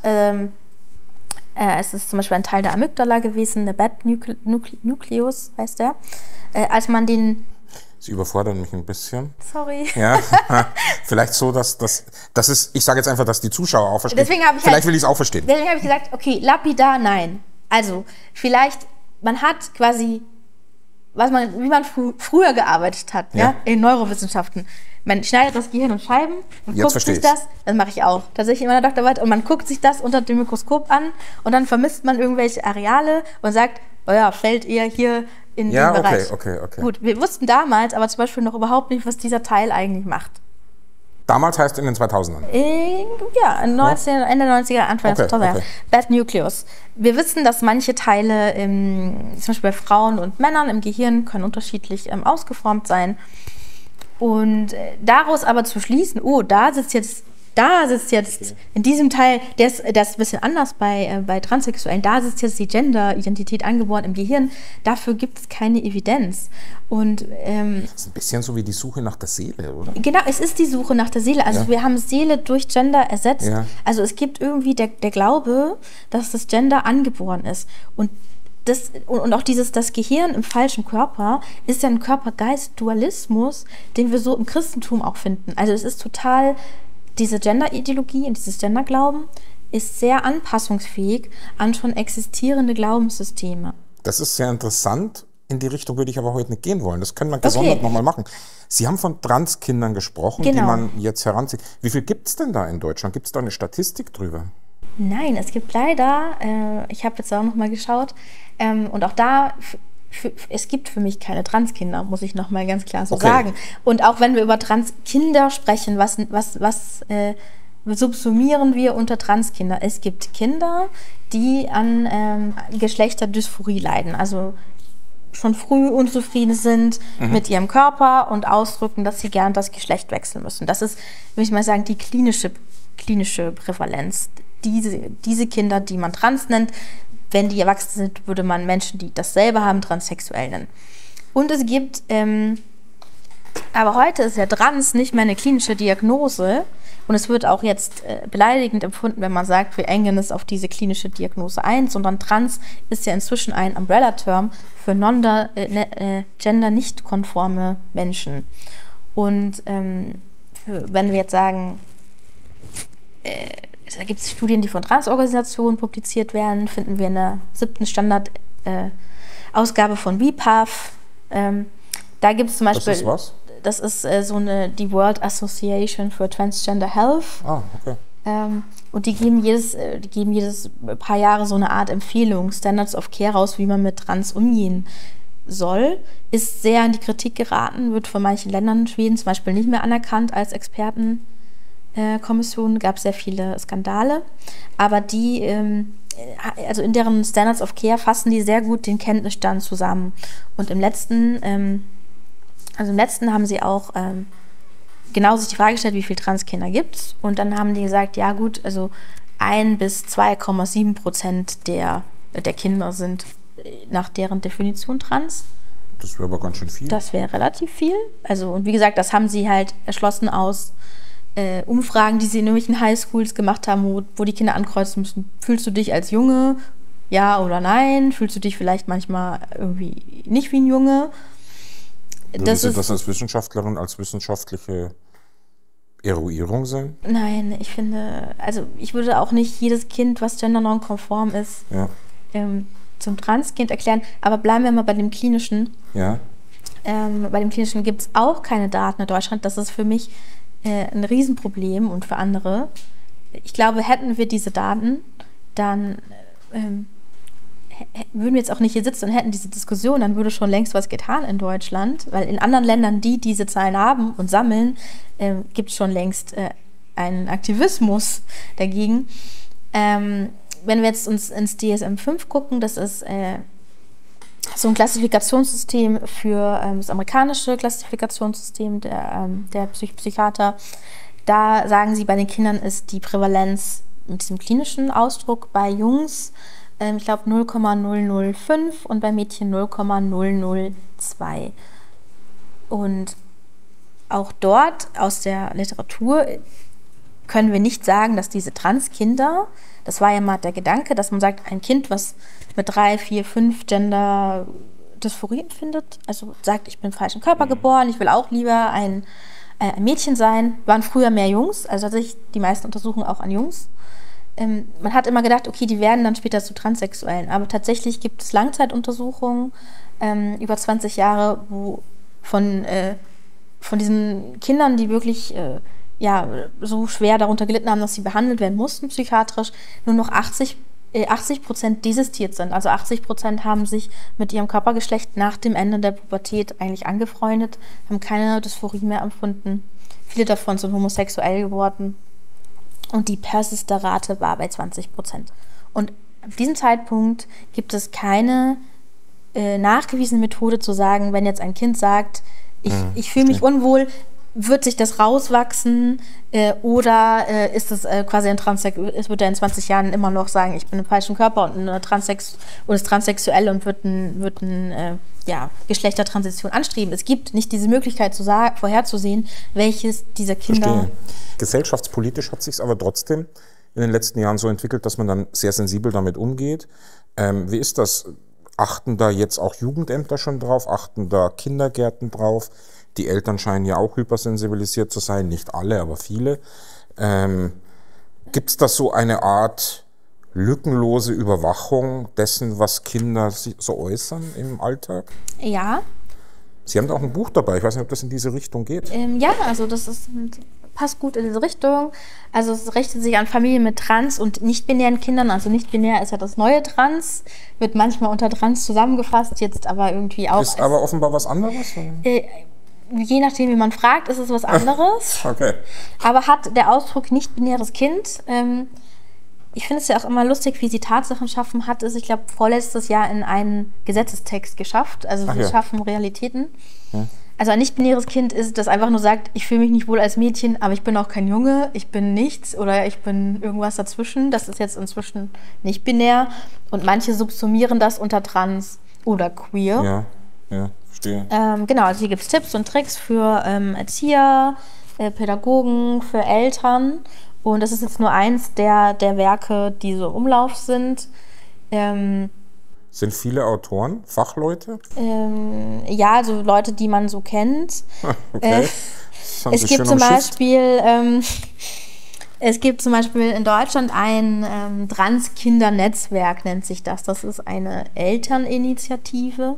es ist zum Beispiel ein Teil der Amygdala gewesen, der Bad Nucleus heißt der, als man den... Sie überfordern mich ein bisschen. Sorry. Ja, vielleicht so, dass das ist, ich sage jetzt einfach, dass die Zuschauer auch verstehen. Vielleicht will ich es auch verstehen. Deswegen habe ich gesagt, okay, lapidar, nein. Also, vielleicht, man hat quasi, wie man früher gearbeitet hat, ja, in Neurowissenschaften. Man schneidet das Gehirn in Scheiben und guckt sich das, das mache ich auch, tatsächlich in meiner Doktorarbeit, und man guckt sich das unter dem Mikroskop an und dann vermisst man irgendwelche Areale und sagt, oh ja, fällt eher hier in den Bereich. Okay. Gut, wir wussten damals aber zum Beispiel noch überhaupt nicht, was dieser Teil eigentlich macht. Damals heißt in den 2000ern? Ja, Ende 90er, Anfang 2000er. Okay. Bad Nucleus. Wir wissen, dass manche Teile, zum Beispiel bei Frauen und Männern im Gehirn, können unterschiedlich ausgeformt sein. Und daraus aber zu schließen, oh, da sitzt jetzt in diesem Teil, der ist ein bisschen anders bei Transsexuellen, da sitzt jetzt die Gender-Identität angeboren im Gehirn, dafür gibt es keine Evidenz. Und, das ist ein bisschen so wie die Suche nach der Seele, oder? Genau, es ist die Suche nach der Seele. Also wir haben Seele durch Gender ersetzt. Ja. Also es gibt irgendwie der Glaube, dass das Gender angeboren ist. Und auch das Gehirn im falschen Körper ist ja ein Körper-Geist-Dualismus, den wir so im Christentum auch finden. Also es ist total... Diese Gender-Ideologie und dieses Gender-Glauben ist sehr anpassungsfähig an schon existierende Glaubenssysteme. Das ist sehr interessant. In die Richtung würde ich aber heute nicht gehen wollen. Das können wir gesondert nochmal machen. Sie haben von Transkindern gesprochen, die man jetzt heranzieht. Wie viel gibt es denn da in Deutschland? Gibt es da eine Statistik drüber? Nein, es gibt leider, ich habe jetzt auch nochmal geschaut, und auch da... Es gibt für mich keine Transkinder, muss ich nochmal ganz klar so sagen. Und auch wenn wir über Transkinder sprechen, was subsumieren wir unter Transkinder? Es gibt Kinder, die an Geschlechterdysforie leiden. Also schon früh unzufrieden sind mit ihrem Körper und ausdrücken, dass sie gern das Geschlecht wechseln müssen. Das ist, würde ich mal sagen, die klinische Prävalenz. Diese Kinder, die man trans nennt, wenn die erwachsen sind, würde man Menschen, die dasselbe haben, transsexuell nennen. Und es gibt, aber heute ist ja trans nicht mehr eine klinische Diagnose und es wird auch jetzt beleidigend empfunden, wenn man sagt, wir engen es auf diese klinische Diagnose ein, sondern trans ist ja inzwischen ein Umbrella-Term für gender-nicht-konforme Menschen. Und wenn wir jetzt sagen, da gibt es Studien, die von Transorganisationen publiziert werden, finden wir in der 7. Standard-Ausgabe von WPATH. Da gibt es zum Beispiel... Das ist was? Das ist die World Association for Transgender Health. Ah, okay. Und die geben jedes paar Jahre so eine Art Empfehlung, Standards of Care raus, wie man mit Trans umgehen soll. Ist sehr in die Kritik geraten, wird von manchen Ländern, Schweden zum Beispiel, nicht mehr anerkannt als Expertenkommission. Gab sehr viele Skandale. Aber also in deren Standards of Care fassen die sehr gut den Kenntnisstand zusammen. Und im letzten haben sie auch genau sich die Frage gestellt, wie viele Transkinder gibt es. Und dann haben die gesagt, ja gut, also 1 bis 2,7% der Kinder sind nach deren Definition trans. Das wäre aber ganz schön viel. Das wäre relativ viel. Also, und wie gesagt, das haben sie halt erschlossen aus Umfragen, die sie in irgendwelchen Highschools gemacht haben, wo die Kinder ankreuzen müssen. Fühlst du dich als Junge? Ja oder nein? Fühlst du dich vielleicht manchmal irgendwie nicht wie ein Junge? Würden Sie das als Wissenschaftlerin, als wissenschaftliche Eruierung sehen? Nein, ich finde, also ich würde auch nicht jedes Kind, was gendernonkonform ist, zum Transkind erklären. Aber bleiben wir mal bei dem Klinischen. Ja. Bei dem Klinischen gibt es auch keine Daten in Deutschland. Das ist für mich ein Riesenproblem und für andere. Ich glaube, hätten wir diese Daten, dann würden wir jetzt auch nicht hier sitzen und hätten diese Diskussion, dann würde schon längst was getan in Deutschland, weil in anderen Ländern, die diese Zahlen haben und sammeln, gibt es schon längst einen Aktivismus dagegen. Wenn wir jetzt uns ins DSM-5 gucken, das ist so ein Klassifikationssystem für das amerikanische Klassifikationssystem der Psychiater. Da sagen sie, bei den Kindern ist die Prävalenz mit diesem klinischen Ausdruck bei Jungs, ich glaube 0,005 und bei Mädchen 0,002. Und auch dort aus der Literatur können wir nicht sagen, dass diese Transkinder, das war ja mal der Gedanke, dass man sagt, ein Kind, was mit 3, 4, 5 Gender-Dysphorie empfindet, also sagt, ich bin im falschen Körper geboren, ich will auch lieber ein Mädchen sein, waren früher mehr Jungs, also tatsächlich die meisten Untersuchungen auch an Jungs. Man hat immer gedacht, okay, die werden dann später zu Transsexuellen, aber tatsächlich gibt es Langzeituntersuchungen über 20 Jahre, wo von diesen Kindern, die wirklich so schwer darunter gelitten haben, dass sie behandelt werden mussten psychiatrisch, nur noch 80% desistiert sind. Also 80% haben sich mit ihrem Körpergeschlecht nach dem Ende der Pubertät eigentlich angefreundet, haben keine Dysphorie mehr empfunden. Viele davon sind homosexuell geworden. Und die Persisterrate war bei 20%. Und ab diesem Zeitpunkt gibt es keine nachgewiesene Methode zu sagen, wenn jetzt ein Kind sagt, ich fühle mich unwohl, wird sich das rauswachsen oder ist es quasi ein es wird er in 20 Jahren immer noch sagen, ich bin im falschen Körper und ist transsexuell und wird eine Geschlechtertransition anstreben. Es gibt nicht diese Möglichkeit vorherzusehen, welches dieser Kinder... Verstehe. Gesellschaftspolitisch hat sich es aber trotzdem in den letzten Jahren so entwickelt, dass man dann sehr sensibel damit umgeht. Wie ist das? Achten da jetzt auch Jugendämter schon drauf? Achten da Kindergärten drauf? Die Eltern scheinen ja auch hypersensibilisiert zu sein, nicht alle, aber viele. Gibt es da so eine Art lückenlose Überwachung dessen, was Kinder so äußern im Alltag? Ja. Sie haben da auch ein Buch dabei, ich weiß nicht, ob das in diese Richtung geht. Ja, also das passt gut in diese Richtung. Also es richtet sich an Familien mit trans- und nicht-binären Kindern. Also nicht-binär ist ja das neue Trans, wird manchmal unter Trans zusammengefasst, jetzt aber irgendwie auch... Ist aber offenbar was anderes? Je nachdem, wie man fragt, ist es was anderes. Okay. Aber hat der Ausdruck nicht-binäres Kind Ich finde es ja auch immer lustig, wie sie Tatsachen schaffen, hat es, ich glaube, vorletztes Jahr in einen Gesetzestext geschafft. Also sie schaffen Realitäten. Ja. Also ein nicht-binäres Kind ist, das einfach nur sagt, ich fühle mich nicht wohl als Mädchen, aber ich bin auch kein Junge, ich bin nichts oder ich bin irgendwas dazwischen. Das ist jetzt inzwischen nicht binär. Und manche subsumieren das unter trans oder queer. Ja, verstehe. Genau, also hier gibt es Tipps und Tricks für Erzieher, Pädagogen, für Eltern. Und das ist jetzt nur eins der Werke, die so im Umlauf sind. Sind viele Autoren Fachleute? Ja, also Leute, die man so kennt. Okay. Es gibt zum Beispiel in Deutschland ein Trans-Kinder-Netzwerk, nennt sich das. Das ist eine Elterninitiative.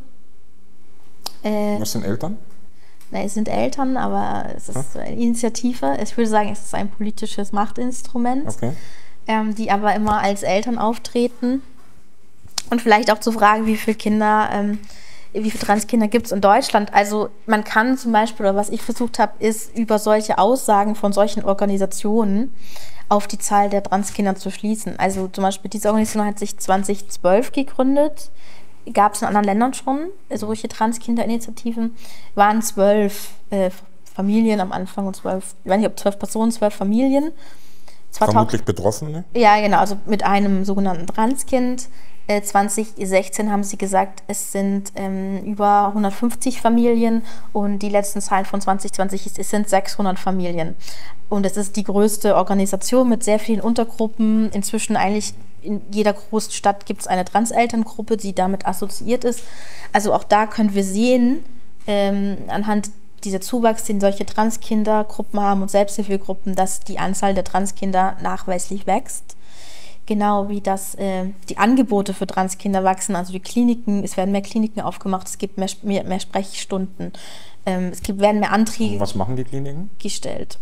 Was sind Eltern? Nein, es sind Eltern, aber es ist eine Initiative. Ich würde sagen, es ist ein politisches Machtinstrument, die aber immer als Eltern auftreten. Und vielleicht auch zu fragen, wie viele Transkinder gibt es in Deutschland. Also man kann zum Beispiel, oder was ich versucht habe, ist über solche Aussagen von solchen Organisationen auf die Zahl der Transkinder zu schließen. Also zum Beispiel diese Organisation hat sich 2012 gegründet. Gab es in anderen Ländern schon, solche Transkinderinitiativen, waren 12 Familien am Anfang und 12, ich weiß nicht, ob 12 Personen, 12 Familien. Vermutlich Betroffene? Ja, genau, also mit einem sogenannten Transkind. 2016 haben sie gesagt, es sind über 150 Familien und die letzten Zahlen von 2020 es sind 600 Familien. Und es ist die größte Organisation mit sehr vielen Untergruppen. Inzwischen eigentlich in jeder großen Stadt gibt es eine Transelterngruppe, die damit assoziiert ist. Also auch da können wir sehen, anhand dieser Zuwachs, den solche Transkindergruppen haben und Selbsthilfegruppen, dass die Anzahl der Transkinder nachweislich wächst. Genau wie die Angebote für Transkinder wachsen, also die Kliniken, es werden mehr Kliniken aufgemacht, es gibt mehr Sprechstunden, werden mehr Anträge. Und was machen die Kliniken? Gestellt.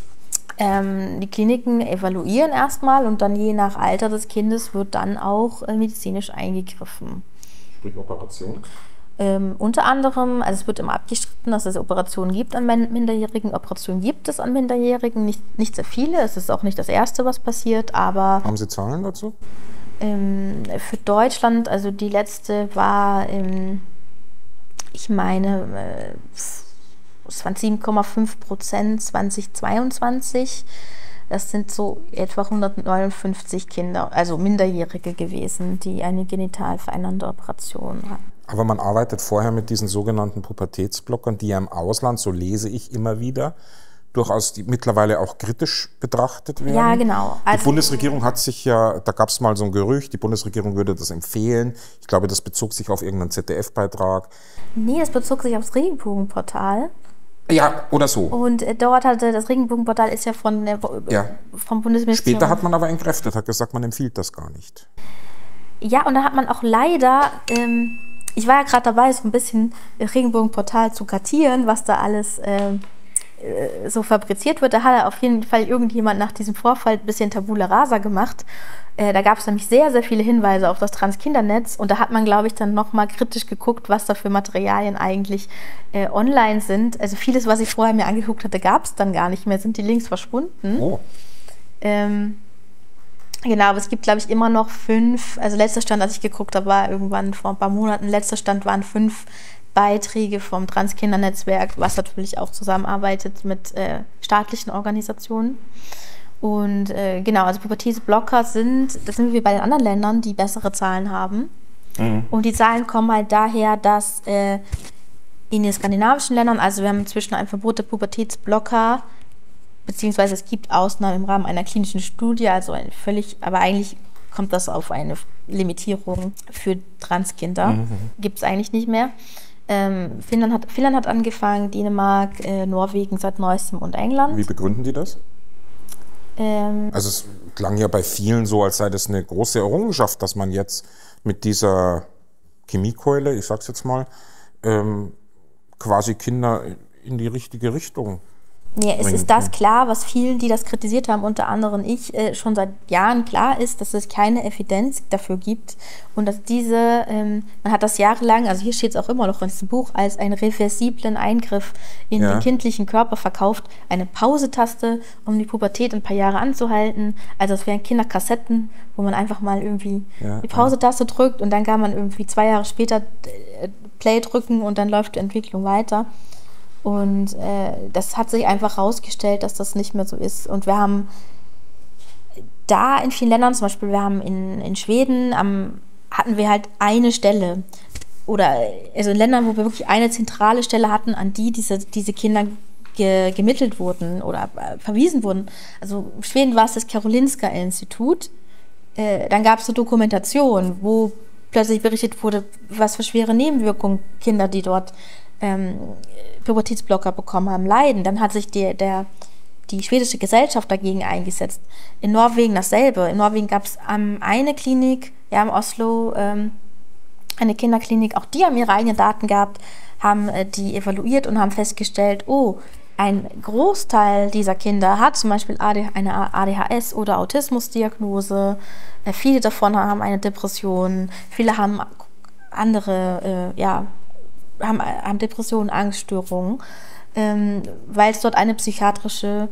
Die Kliniken evaluieren erstmal und dann je nach Alter des Kindes wird dann auch medizinisch eingegriffen. Sprich Operation? Unter anderem, also es wird immer abgestritten, dass es Operationen gibt an Minderjährigen. Operationen gibt es an Minderjährigen, nicht sehr viele. Es ist auch nicht das Erste, was passiert, aber... Haben Sie Zahlen dazu? Für Deutschland, also die letzte war, ich meine, es waren 7,5% 2022. Das sind so etwa 159 Kinder, also Minderjährige gewesen, die eine genital verändernde Operation hatten. Aber man arbeitet vorher mit diesen sogenannten Pubertätsblockern, die ja im Ausland, so lese ich immer wieder, durchaus mittlerweile auch kritisch betrachtet werden. Ja, genau. Also die Bundesregierung hat sich ja, da gab es mal so ein Gerücht, die Bundesregierung würde das empfehlen. Ich glaube, das bezog sich auf irgendeinen ZDF-Beitrag. Nee, das bezog sich aufs Regenbogenportal. Ja, oder so. Und dort hatte das Regenbogenportal ist ja vom Bundesministerium. Später hat man aber entkräftet, hat gesagt, man empfiehlt das gar nicht. Ja, und da hat man auch leider, ich war ja gerade dabei, so ein bisschen Regenbogenportal zu kartieren, was da alles so fabriziert wird. Da hat auf jeden Fall irgendjemand nach diesem Vorfall ein bisschen Tabula Rasa gemacht. Da gab es nämlich sehr, sehr viele Hinweise auf das Transkindernetz und da hat man, glaube ich, dann nochmal kritisch geguckt, was da für Materialien eigentlich online sind. Also vieles, was ich vorher mir angeguckt hatte, gab es dann gar nicht mehr, sind die Links verschwunden. Oh. Genau, aber es gibt, glaube ich, immer noch 5, also letzter Stand, als ich geguckt habe, war irgendwann vor ein paar Monaten, letzter Stand waren 5 Beiträge vom Transkinder-Netzwerk, was natürlich auch zusammenarbeitet mit staatlichen Organisationen. Und genau, also Pubertätsblocker das sind wie bei den anderen Ländern, die bessere Zahlen haben. Mhm. Und die Zahlen kommen halt daher, dass in den skandinavischen Ländern, also wir haben inzwischen ein Verbot der Pubertätsblocker, beziehungsweise es gibt Ausnahmen im Rahmen einer klinischen Studie, also aber eigentlich kommt das auf eine Limitierung für Transkinder. Mhm. Gibt es eigentlich nicht mehr. Finnland hat angefangen, Dänemark, Norwegen seit neuestem und England. Wie begründen die das? Also es klang ja bei vielen so, als sei das eine große Errungenschaft, dass man jetzt mit dieser Chemiekeule, ich sag's jetzt mal, quasi Kinder in die richtige Richtung Ja, es ist das klar, was vielen, die das kritisiert haben, unter anderem ich, schon seit Jahren klar ist, dass es keine Evidenz dafür gibt und dass man hat das jahrelang, also hier steht es auch immer noch in diesem Buch, als einen reversiblen Eingriff in den kindlichen Körper verkauft, eine Pausetaste, um die Pubertät ein paar Jahre anzuhalten, also es wären Kinderkassetten, wo man einfach mal irgendwie die Pausetaste drückt und dann kann man irgendwie 2 Jahre später Play drücken und dann läuft die Entwicklung weiter. Und das hat sich einfach herausgestellt, dass das nicht mehr so ist. Und wir haben da in vielen Ländern, zum Beispiel wir haben in Schweden, hatten wir halt eine Stelle. Oder also in Ländern, wo wir wirklich eine zentrale Stelle hatten, an die diese Kinder gemittelt wurden oder verwiesen wurden. Also in Schweden war es das Karolinska-Institut. Dann gab es eine Dokumentation, wo plötzlich berichtet wurde, was für schwere Nebenwirkungen Kinder, die dort Pubertätsblocker bekommen haben, leiden. Dann hat sich die schwedische Gesellschaft dagegen eingesetzt. In Norwegen dasselbe. In Norwegen gab es eine Klinik, in Oslo, eine Kinderklinik, auch die haben ihre eigenen Daten gehabt, haben die evaluiert und haben festgestellt, ein Großteil dieser Kinder hat zum Beispiel eine ADHS- oder Autismusdiagnose, viele davon haben eine Depression, viele haben andere, haben Depressionen, Angststörungen, weil es dort eine psychiatrische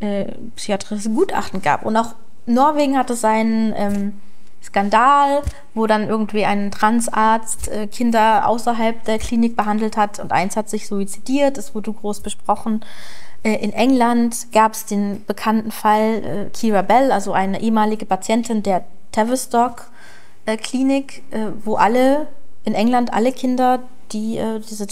Gutachten gab. Und auch Norwegen hatte seinen Skandal, wo dann irgendwie ein Transarzt Kinder außerhalb der Klinik behandelt hat und eins hat sich suizidiert, es wurde groß besprochen. In England gab es den bekannten Fall Keira Bell, also eine ehemalige Patientin der Tavistock-Klinik, wo in England alle Kinder, die diese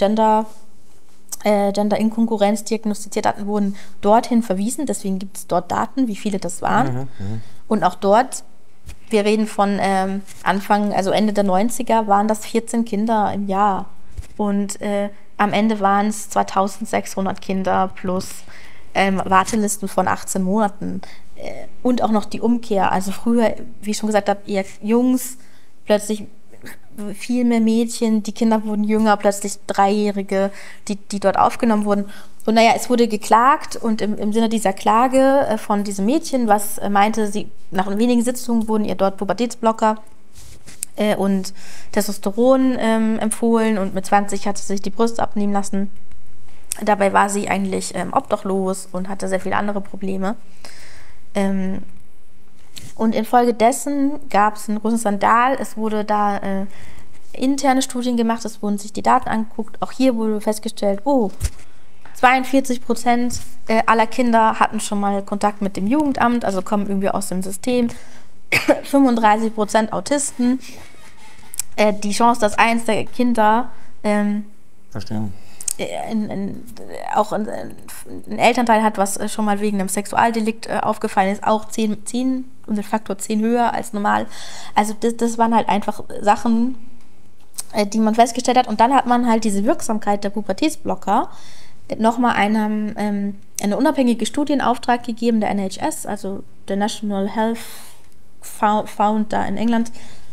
Gender-Inkongruenz diagnostiziert hatten, wurden dorthin verwiesen. Deswegen gibt es dort Daten, wie viele das waren. Und auch dort, wir reden von Ende der 90er, waren das 14 Kinder im Jahr. Und am Ende waren es 2600 Kinder plus Wartelisten von 18 Monaten. Und auch noch die Umkehr. Also früher, wie ich schon gesagt habe, eher Jungs, plötzlich viel mehr Mädchen, die Kinder wurden jünger, plötzlich Dreijährige, die dort aufgenommen wurden. Und es wurde geklagt und im Sinne dieser Klage von diesem Mädchen, was meinte, nach wenigen Sitzungen wurden ihr dort Pubertätsblocker und Testosteron empfohlen und mit 20 hat sie sich die Brüste abnehmen lassen. Dabei war sie eigentlich obdachlos und hatte sehr viele andere Probleme. Und infolgedessen gab es einen großen Skandal. Es wurde da interne Studien gemacht, es wurden sich die Daten angeguckt. Auch hier wurde festgestellt, 42% aller Kinder hatten schon mal Kontakt mit dem Jugendamt, also kommen irgendwie aus dem System. 35% Autisten. Die Chance, dass eins der Kinder Verstehen. Auch ein Elternteil hat, was schon mal wegen einem Sexualdelikt aufgefallen ist, auch 10 um den Faktor 10 höher als normal. Also das waren halt einfach Sachen, die man festgestellt hat. Und dann hat man halt diese Wirksamkeit der Pubertätsblocker nochmal eine unabhängige Studie in Auftrag gegeben, der NHS, also der National Health Fund da in England,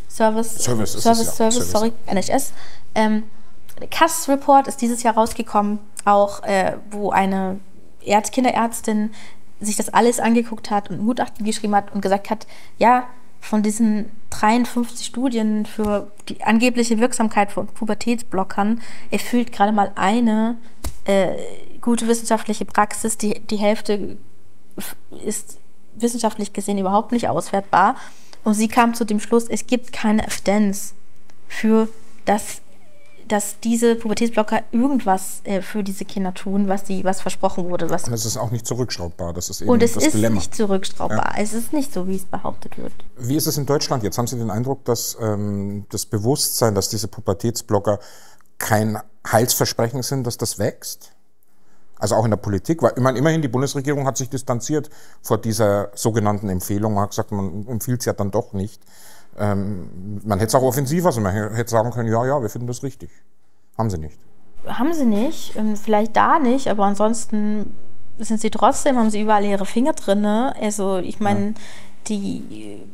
NHS. CAS Report ist dieses Jahr rausgekommen, auch wo eine Kinderärztin sich das alles angeguckt hat und ein Gutachten geschrieben hat und gesagt hat, ja, von diesen 53 Studien für die angebliche Wirksamkeit von Pubertätsblockern erfüllt gerade mal eine gute wissenschaftliche Praxis. Die Hälfte ist wissenschaftlich gesehen überhaupt nicht auswertbar. Und sie kam zu dem Schluss, es gibt keine Evidenz für dass diese Pubertätsblocker irgendwas für diese Kinder tun, was versprochen wurde. Und es ist auch nicht zurückschraubbar. Das ist eben das Dilemma. Und es ist nicht zurückschraubbar. Ja. Es ist nicht so, wie es behauptet wird. Wie ist es in Deutschland jetzt? Haben Sie den Eindruck, dass das Bewusstsein, dass diese Pubertätsblocker kein Heilsversprechen sind, dass das wächst? Also auch in der Politik, weil immerhin die Bundesregierung hat sich distanziert vor dieser sogenannten Empfehlung. Man hat gesagt, man empfiehlt es ja dann doch nicht. Man hätte es auch offensiver, also man hätte sagen können, ja, wir finden das richtig. Haben sie nicht. Haben sie nicht, vielleicht da nicht, aber ansonsten haben sie überall ihre Finger drin. Also ich meine, die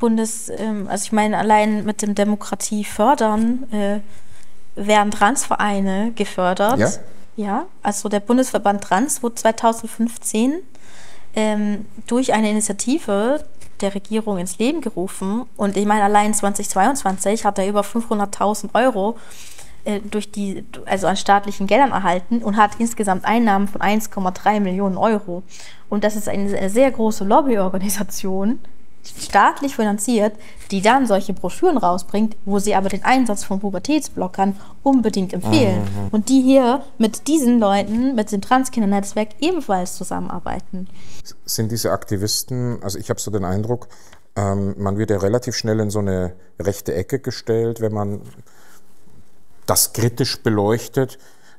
allein mit dem Demokratie fördern werden Transvereine gefördert. Ja? Ja, also der Bundesverband Trans wurde 2015 durch eine Initiative der Regierung ins Leben gerufen. Und ich meine, allein 2022 hat er über 500.000 Euro also an staatlichen Geldern erhalten und hat insgesamt Einnahmen von 1,3 Millionen Euro. Und das ist eine sehr große Lobbyorganisation, staatlich finanziert, die dann solche Broschüren rausbringt, wo sie aber den Einsatz von Pubertätsblockern unbedingt empfehlen. Und die hier mit diesen Leuten, mit dem Transkinder-Netzwerk ebenfalls zusammenarbeiten. Sind diese Aktivisten, also ich habe so den Eindruck, man wird ja relativ schnell in so eine rechte Ecke gestellt, wenn man das kritisch beleuchtet.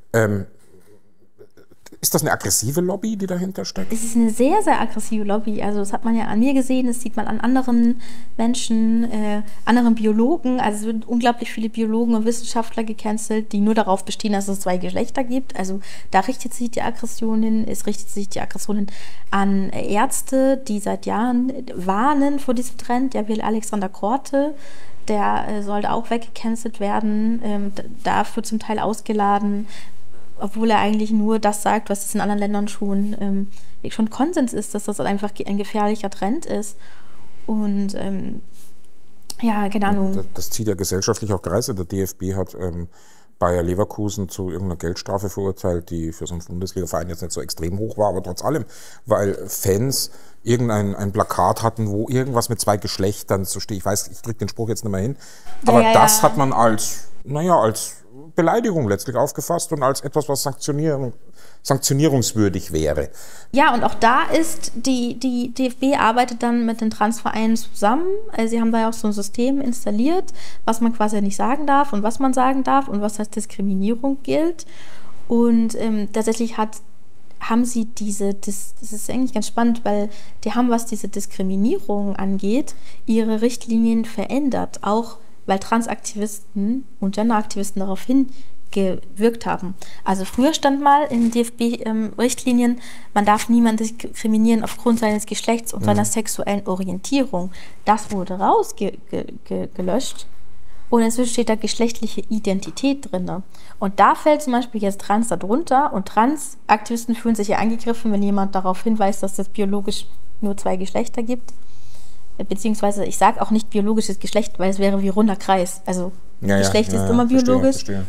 Ist das eine aggressive Lobby, die dahinter steckt? Es ist eine sehr, sehr aggressive Lobby. Also das hat man ja an mir gesehen, das sieht man an anderen Menschen, anderen Biologen. Also es werden unglaublich viele Biologen und Wissenschaftler gecancelt, die nur darauf bestehen, dass es 2 Geschlechter gibt. Also da richtet sich die Aggression hin. Es richtet sich die Aggression hin an Ärzte, die seit Jahren warnen vor diesem Trend. Ja, wie Alexander Korte, der sollte auch weggecancelt werden, dafür zum Teil ausgeladen, obwohl er eigentlich nur das sagt, was es in anderen Ländern schon Konsens ist, dass das einfach ein gefährlicher Trend ist. Und ja, keine Ahnung. Das zieht ja gesellschaftlich auch Kreise. Der DFB hat Bayer Leverkusen zu irgendeiner Geldstrafe verurteilt, die für so einen Bundesliga-Verein jetzt nicht so extrem hoch war, aber trotz allem, weil Fans ein Plakat hatten, wo irgendwas mit 2 Geschlechtern so steht. Ich weiß, ich kriege den Spruch jetzt nicht mehr hin. Aber das hat man als Beleidigung letztlich aufgefasst und als etwas, was sanktionierungswürdig wäre. Ja, und auch da ist die DFB arbeitet dann mit den Transvereinen zusammen. Also sie haben da ja auch so ein System installiert, was man quasi nicht sagen darf und was man sagen darf und was als Diskriminierung gilt. Und tatsächlich haben sie das ist eigentlich ganz spannend, weil die haben, was diese Diskriminierung angeht, ihre Richtlinien verändert, auch weil Transaktivisten und Genderaktivisten darauf hingewirkt haben. Also früher stand mal in DFB-Richtlinien, man darf niemanden diskriminieren aufgrund seines Geschlechts und seiner sexuellen Orientierung. Das wurde rausgelöscht und inzwischen steht da geschlechtliche Identität drin. Und da fällt zum Beispiel jetzt Trans darunter und Transaktivisten fühlen sich ja angegriffen, wenn jemand darauf hinweist, dass es biologisch nur 2 Geschlechter gibt. Beziehungsweise, ich sage auch nicht biologisches Geschlecht, weil es wäre wie runder Kreis. Also Geschlecht ist immer biologisch. Verstehe.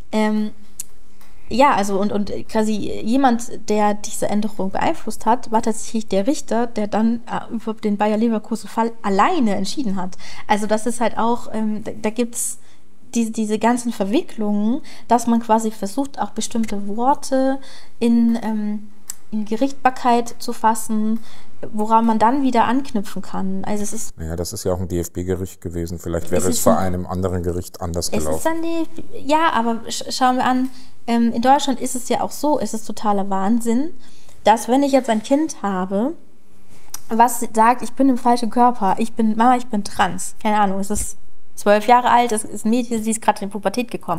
Ja, also und quasi jemand, der diese Änderung beeinflusst hat, war tatsächlich der Richter, der dann über den Bayer Leverkusen-Fall alleine entschieden hat. Also das ist halt auch, da gibt es diese ganzen Verwicklungen, dass man quasi versucht, auch bestimmte Worte in Gerichtbarkeit zu fassen, woran man dann wieder anknüpfen kann. Also es ist. Ja, das ist ja auch ein DFB-Gericht gewesen. Vielleicht wäre es vor einem anderen Gericht anders gelaufen. Ja, aber schauen wir an, in Deutschland ist es ja auch so, es ist totaler Wahnsinn, dass wenn ich jetzt ein Kind habe, was sagt, ich bin im falschen Körper, ich bin trans, keine Ahnung, es ist 12 Jahre alt, es ist ein Mädchen, sie ist gerade in die Pubertät gekommen.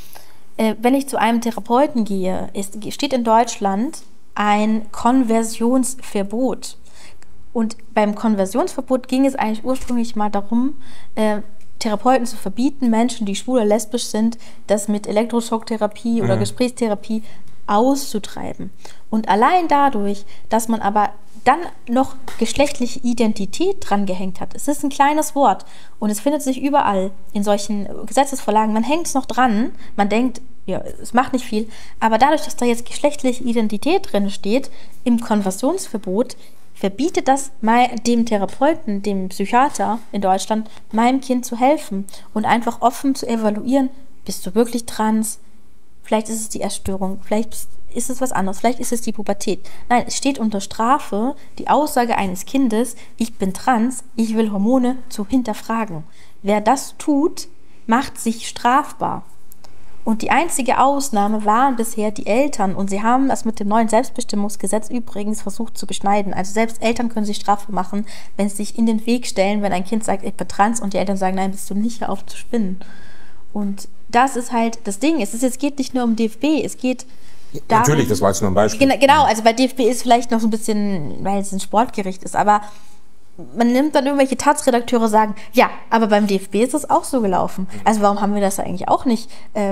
Wenn ich zu einem Therapeuten gehe, steht in Deutschland ein Konversionsverbot. Und beim Konversionsverbot ging es eigentlich ursprünglich mal darum, Therapeuten zu verbieten, Menschen, die schwul oder lesbisch sind, das mit Elektroschocktherapie oder Gesprächstherapie auszutreiben. Und allein dadurch, dass man aber dann noch geschlechtliche Identität dran gehängt hat. Es ist ein kleines Wort und es findet sich überall in solchen Gesetzesvorlagen. Man hängt es noch dran, man denkt, ja, es macht nicht viel, aber dadurch, dass da jetzt geschlechtliche Identität drin steht, im Konversionsverbot, verbietet das dem Therapeuten, dem Psychiater in Deutschland, meinem Kind zu helfen und einfach offen zu evaluieren, bist du wirklich trans? Vielleicht ist es die Essstörung, vielleicht ist es was anderes, vielleicht ist es die Pubertät. Nein, es steht unter Strafe die Aussage eines Kindes, ich bin trans, ich will Hormone, zu hinterfragen. Wer das tut, macht sich strafbar. Und die einzige Ausnahme waren bisher die Eltern. Und sie haben das mit dem neuen Selbstbestimmungsgesetz übrigens versucht zu beschneiden. Also selbst Eltern können sich strafbar machen, wenn sie sich in den Weg stellen, wenn ein Kind sagt, ich bin trans und die Eltern sagen, nein, bist du nicht, hör auf zu spinnen. Und das ist halt das Ding. Es geht nicht nur um DFB, es geht darum, natürlich, das war jetzt nur ein Beispiel. Genau, also bei DFB ist vielleicht noch so ein bisschen, weil es ein Sportgericht ist, aber man nimmt dann irgendwelche Taz-Redakteure sagen, ja, aber beim DFB ist es auch so gelaufen. Also warum haben wir das eigentlich auch nicht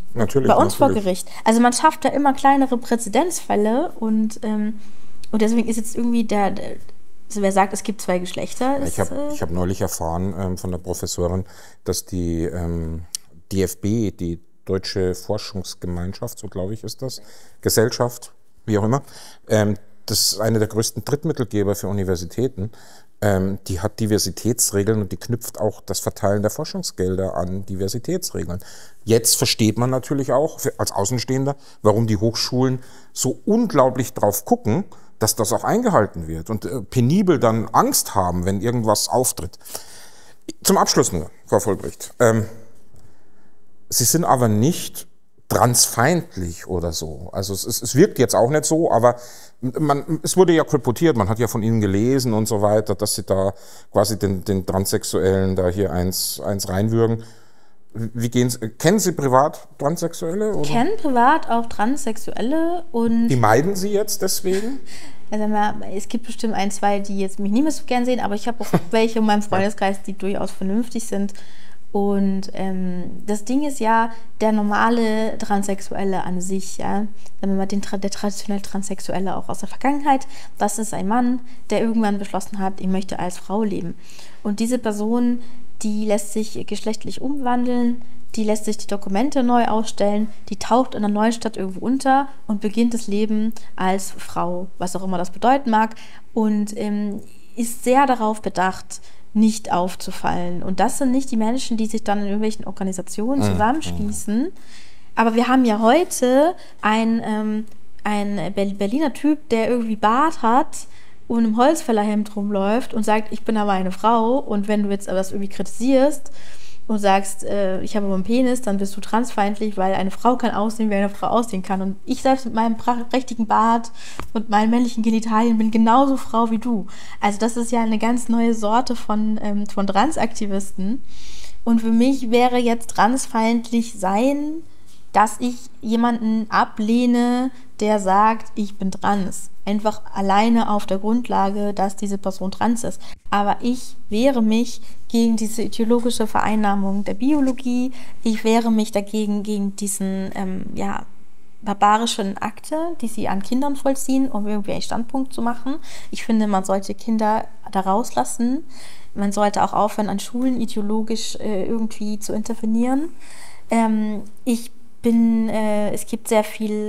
Natürlich, bei uns vor natürlich. Gericht. Also man schafft da immer kleinere Präzedenzfälle und deswegen ist jetzt irgendwie also wer sagt, es gibt zwei Geschlechter. Ich hab neulich erfahren von der Professorin, dass die DFB, die Deutsche Forschungsgemeinschaft, so glaube ich ist das, Gesellschaft, wie auch immer, das ist eine der größten Drittmittelgeber für Universitäten. Die hat Diversitätsregeln und die knüpft auch das Verteilen der Forschungsgelder an Diversitätsregeln. Jetzt versteht man natürlich auch als Außenstehender, warum die Hochschulen so unglaublich drauf gucken, dass das auch eingehalten wird und penibel dann Angst haben, wenn irgendwas auftritt. Zum Abschluss nur, Frau Vollbricht. Sie sind aber nicht transfeindlich oder so. Also es wirkt jetzt auch nicht so, aber es wurde ja kolportiert, man hat ja von Ihnen gelesen und so weiter, dass Sie da quasi den Transsexuellen da hier eins reinwürgen. Kennen Sie privat Transsexuelle? Oder? Ich kenne privat auch Transsexuelle und... Die meiden Sie jetzt deswegen? Also es gibt bestimmt ein, zwei, die jetzt mich nicht mehr so gern sehen, aber ich habe auch welche in meinem Freundeskreis, die durchaus vernünftig sind. Und das Ding ist ja, der normale Transsexuelle an sich, ja, wenn man der traditionell Transsexuelle auch aus der Vergangenheit, das ist ein Mann, der irgendwann beschlossen hat, ich möchte als Frau leben. Und diese Person, die lässt sich geschlechtlich umwandeln, die lässt sich die Dokumente neu ausstellen, die taucht in einer neuen Stadt irgendwo unter und beginnt das Leben als Frau, was auch immer das bedeuten mag, und ist sehr darauf bedacht, nicht aufzufallen. Und das sind nicht die Menschen, die sich dann in irgendwelchen Organisationen zusammenschließen. Aber wir haben ja heute einen Berliner Typ, der irgendwie Bart hat und im Holzfällerhemd rumläuft und sagt, ich bin aber eine Frau. Und wenn du jetzt das irgendwie kritisierst und sagst, ich habe aber einen Penis, dann bist du transfeindlich, weil eine Frau kann aussehen, wie eine Frau aussehen kann. Und ich selbst mit meinem prächtigen Bart und meinen männlichen Genitalien bin genauso Frau wie du. Also das ist ja eine ganz neue Sorte von Transaktivisten. Und für mich wäre jetzt transfeindlich sein, dass ich jemanden ablehne, der sagt, ich bin trans. Einfach alleine auf der Grundlage, dass diese Person trans ist. Aber ich wehre mich gegen diese ideologische Vereinnahmung der Biologie. Ich wehre mich dagegen, gegen diesen barbarischen Akte, die sie an Kindern vollziehen, um irgendwie einen Standpunkt zu machen. Ich finde, man sollte Kinder da rauslassen. Man sollte auch aufhören, an Schulen ideologisch irgendwie zu intervenieren. Es gibt sehr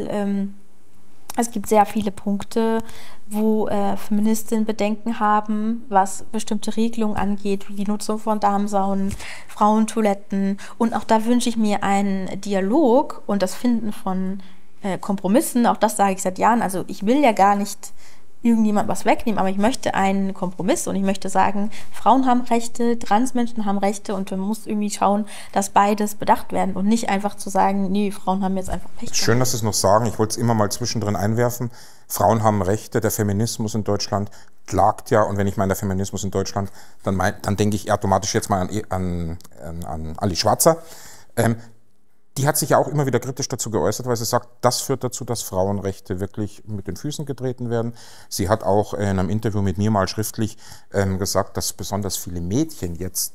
viele Punkte, wo Feministinnen Bedenken haben, was bestimmte Regelungen angeht, wie die Nutzung von Damensaunen, Frauentoiletten. Und auch da wünsche ich mir einen Dialog und das Finden von Kompromissen. Auch das sage ich seit Jahren. Also ich will ja gar nicht irgendjemand was wegnehmen, aber ich möchte einen Kompromiss und ich möchte sagen, Frauen haben Rechte, Transmenschen haben Rechte und man muss irgendwie schauen, dass beides bedacht werden und nicht einfach zu sagen, nee, Frauen haben jetzt einfach Pech. Schön, dass Sie es noch sagen. Ich wollte es immer mal zwischendrin einwerfen. Frauen haben Rechte. Der Feminismus in Deutschland klagt ja, und wenn ich meine der Feminismus in Deutschland, dann denke ich automatisch jetzt mal an Ali Schwarzer. Die hat sich ja auch immer wieder kritisch dazu geäußert, weil sie sagt, das führt dazu, dass Frauenrechte wirklich mit den Füßen getreten werden. Sie hat auch in einem Interview mit mir mal schriftlich gesagt, dass besonders viele Mädchen jetzt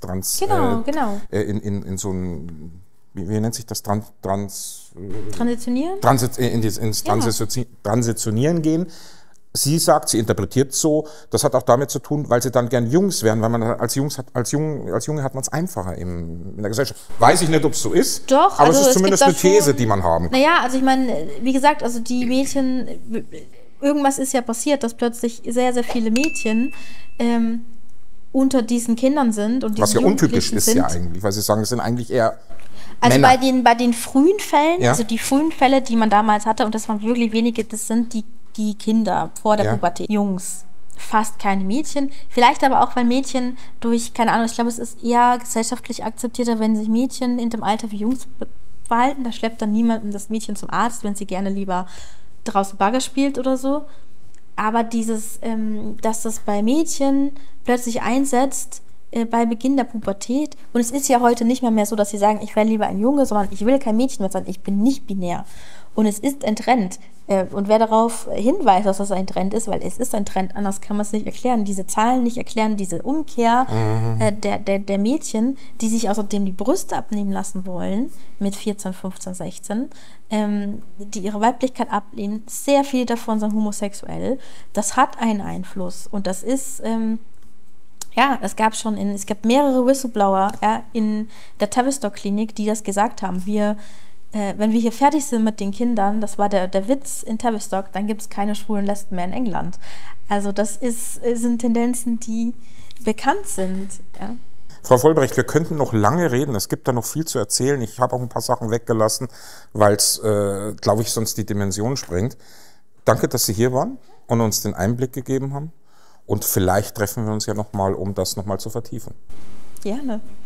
in so ein, wie nennt sich das, Transitionieren? Ins Transitionieren gehen. Sie sagt, sie interpretiert so, das hat auch damit zu tun, weil sie dann gern Jungs werden, weil man als Junge hat man es einfacher in der Gesellschaft. Weiß ich nicht, ob es so ist, doch, aber also es ist zumindest eine These, die man haben kann. Naja, also ich meine, wie gesagt, also die Mädchen, irgendwas ist ja passiert, dass plötzlich sehr, sehr viele Mädchen unter diesen Kindern sind. Und was ja untypisch ist ja eigentlich, weil Sie sagen, es sind eigentlich eher also Männer. bei den frühen Fällen, Ja. also die frühen Fälle, die man damals hatte, und das waren wirklich wenige, das sind die Kinder vor der Pubertät, Jungs, fast keine Mädchen. Vielleicht aber auch, weil Mädchen durch, keine Ahnung, ich glaube, es ist eher gesellschaftlich akzeptierter, wenn sich Mädchen in dem Alter wie Jungs verhalten. Da schleppt dann niemand das Mädchen zum Arzt, wenn sie gerne lieber draußen Bagger spielt oder so. Aber dass das bei Mädchen plötzlich einsetzt, bei Beginn der Pubertät. Und es ist ja heute nicht mehr so, dass sie sagen, ich wäre lieber ein Junge, sondern ich will kein Mädchen mehr sein, ich bin nicht binär. Und es ist ein Trend. Und wer darauf hinweist, dass das ein Trend ist, weil es ist ein Trend, anders kann man es nicht erklären, diese Zahlen nicht erklären, diese Umkehr der Mädchen, die sich außerdem die Brüste abnehmen lassen wollen, mit 14, 15, 16, die ihre Weiblichkeit ablehnen, sehr viele davon sind homosexuell. Das hat einen Einfluss. Und das ist... es gab mehrere Whistleblower in der Tavistock-Klinik, die das gesagt haben. Wenn wir hier fertig sind mit den Kindern, das war der Witz in Tavistock, dann gibt es keine schwulen Lesben mehr in England. Also das sind Tendenzen, die bekannt sind. Ja. Frau Vollbrecht, wir könnten noch lange reden. Es gibt da noch viel zu erzählen. Ich habe auch ein paar Sachen weggelassen, weil es, glaube ich, sonst die Dimension sprengt. Danke, dass Sie hier waren und uns den Einblick gegeben haben. Und vielleicht treffen wir uns ja nochmal, um das nochmal zu vertiefen. Gerne.